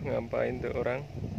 ngapain tuh orang?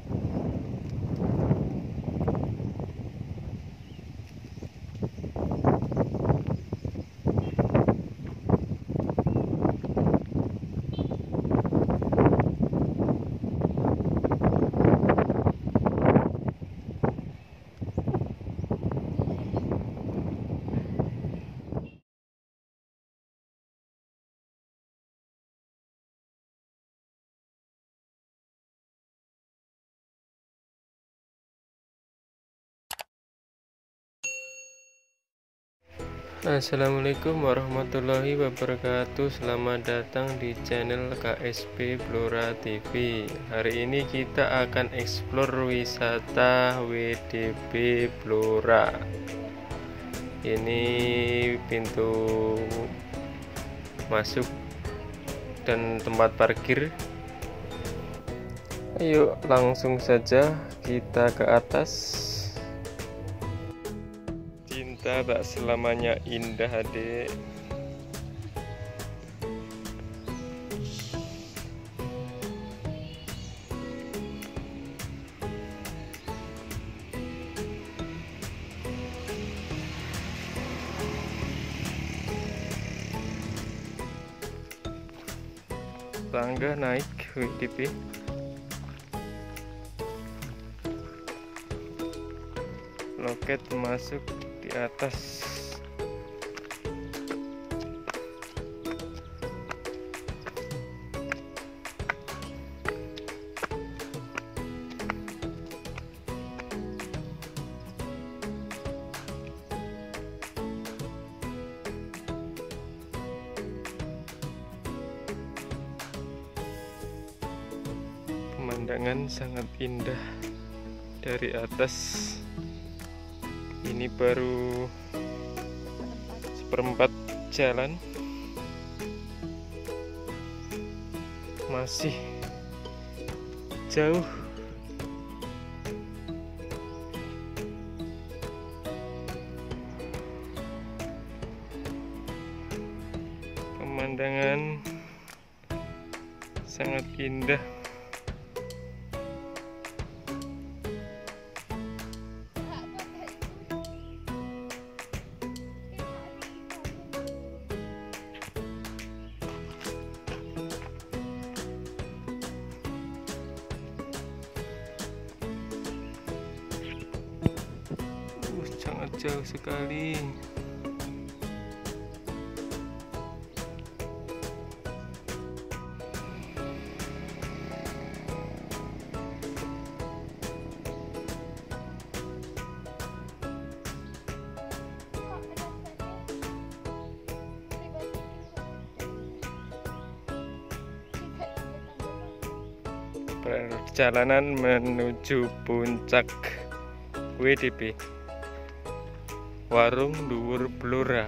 Assalamualaikum warahmatullahi wabarakatuh. Selamat datang di channel KSP Blora TV. Hari ini kita akan explore wisata WDB Blora. Ini pintu masuk dan tempat parkir. Ayo langsung saja kita ke atas. Cinta tak selamanya indah, adik. Tangga naik WDB. Loket masuk di atas. Pemandangan sangat indah dari atas. Ini baru seperempat jalan, masih jauh. Pemandangan sangat indah. Sangat jauh sekali. Perjalanan menuju puncak WDB Warung Dhuwur Blora.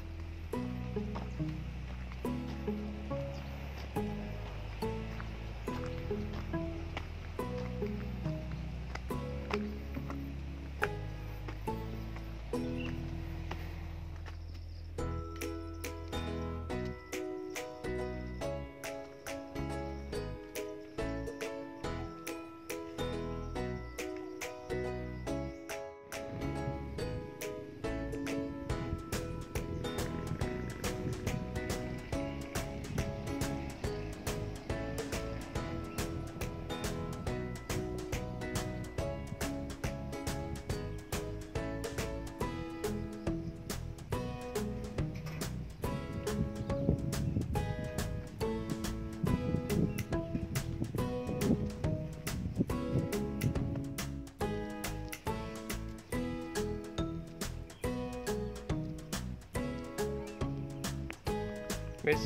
Wes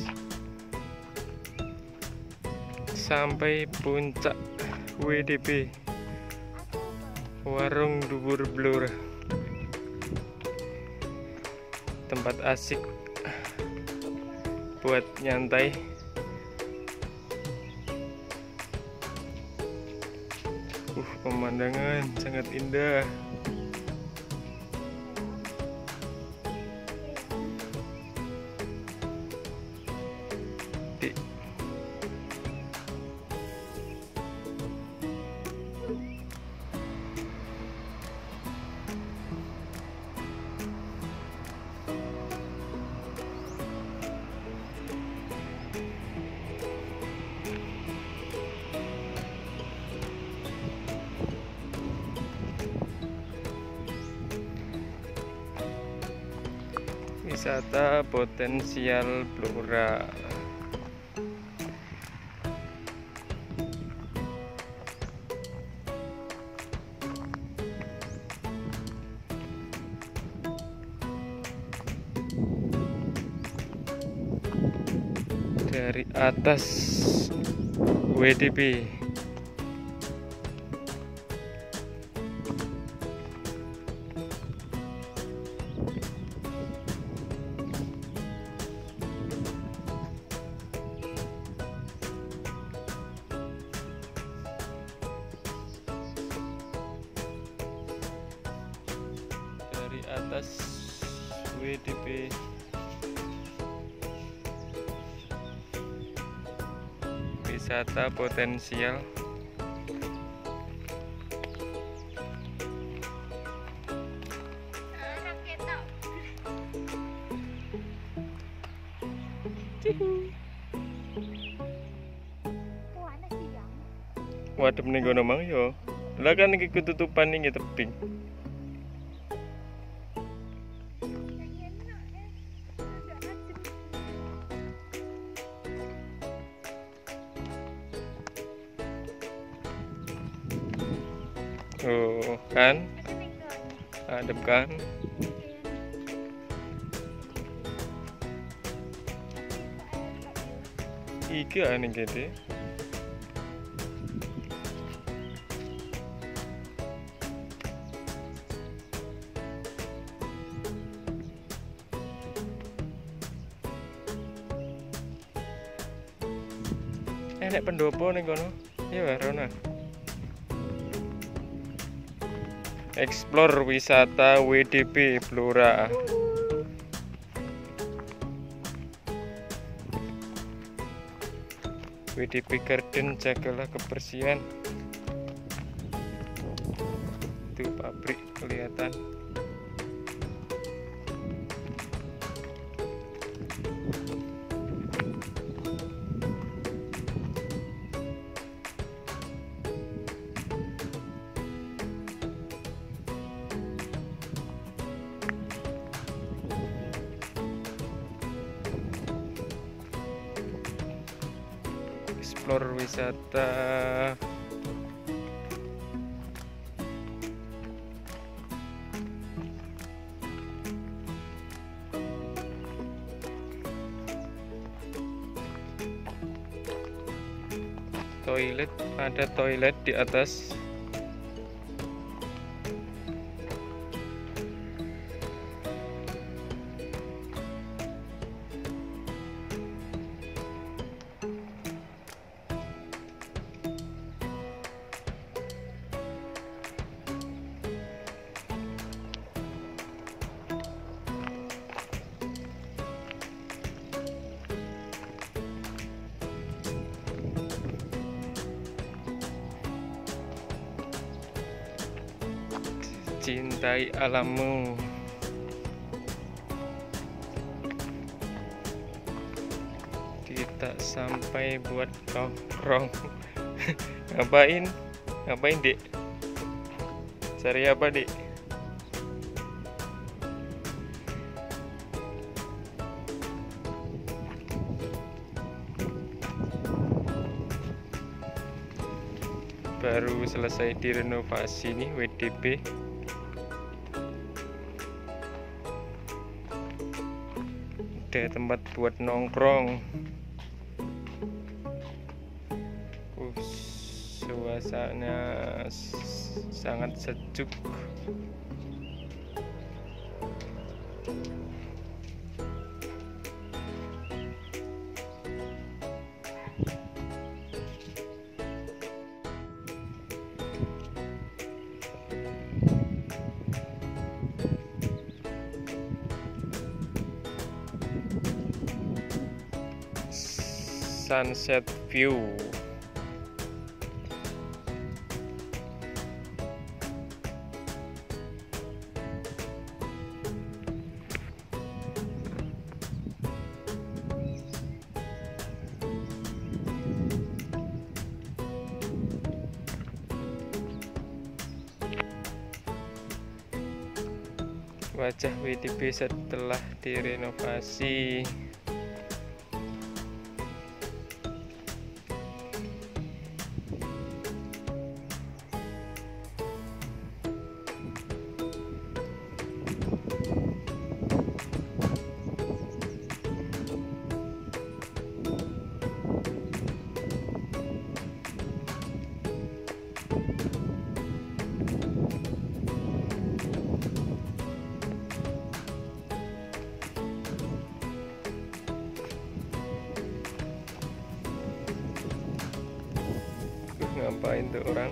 sampai puncak WDB Warung Dhuwur Blora. Tempat asik buat nyantai. Pemandangan sangat indah. Wisata potensial Blora. Dari atas WDP. Dari atas WDP. Wisata potensial. Wadep ning kono mang yo. Lah kan iki ketutupan iki tebing. Oh, kan? Adem kan? Iki aneh gede. Enek pendopo ning kono. Iya, Rona. Explore wisata WDP Blora. WDP Garden, jagalah kebersihan. Itu pabrik kelihatan. Explore wisata toilet, ada toilet di atas. Cintai alammu. Kita sampai buat nongkrong. Ngapain? Ngapain, Dek? Cari apa, Dek? Baru selesai direnovasi nih WDP. Ada tempat buat nongkrong. Suasana sangat sejuk. Sunset view. wajah WDB setelah direnovasi. Ngapain tuh orang?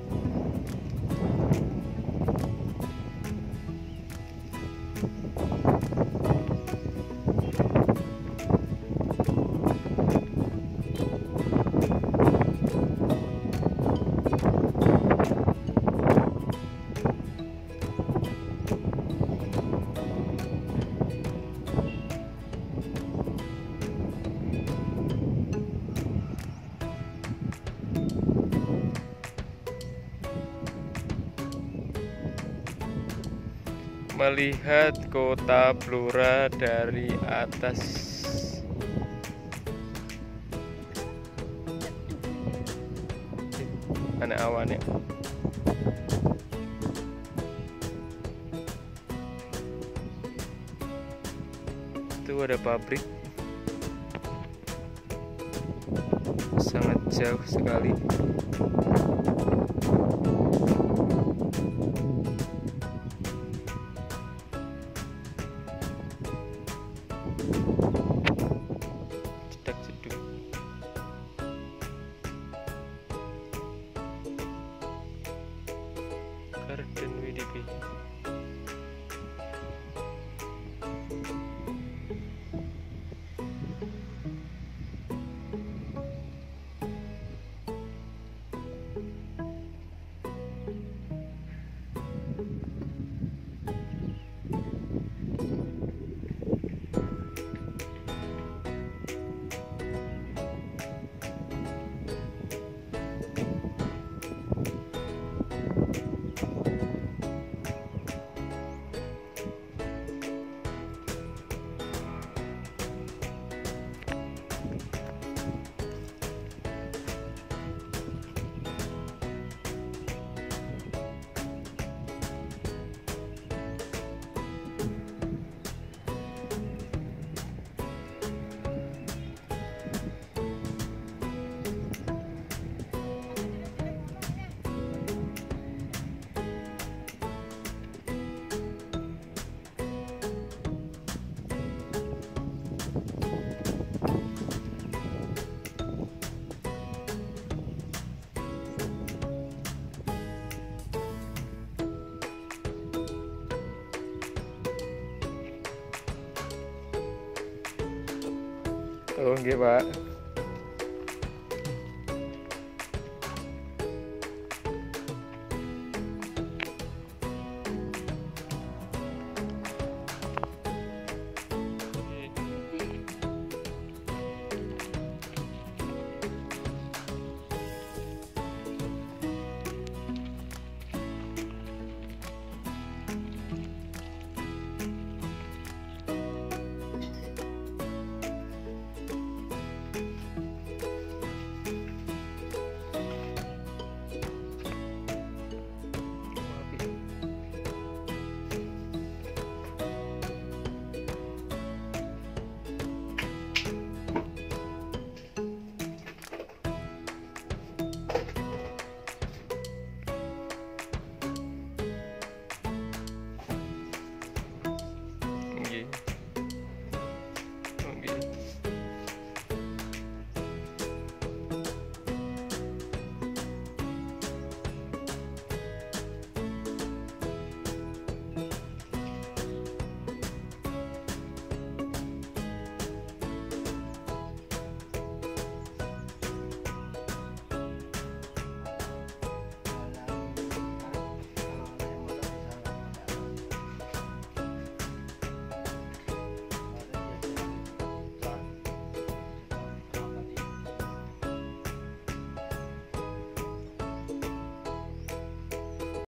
Melihat kota Blora dari atas. Mana awannya? Itu ada pabrik. Sangat jauh sekali. Cedak-ceduk. Garden WDB. Oh, nggih, Pak.